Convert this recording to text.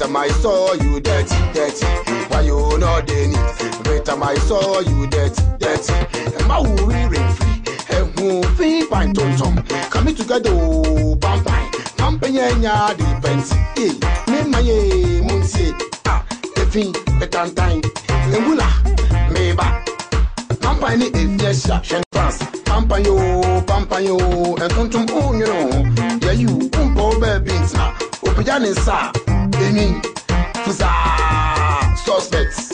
time I saw you dirty, dirty. Why you not in it? Every time I saw you dirty, dirty. And my worry rain free. And who fee pine tom. Coming together, pampai. Pampanya depends. Me my munsi. Ah, the fee, the time. And wula, me back. Pampani if yes, shan pass. Pampayo, and tontum, oh, you know. Yeah, you, pumpo beans now. Opijan is sa, Eni, Fusa, suspects.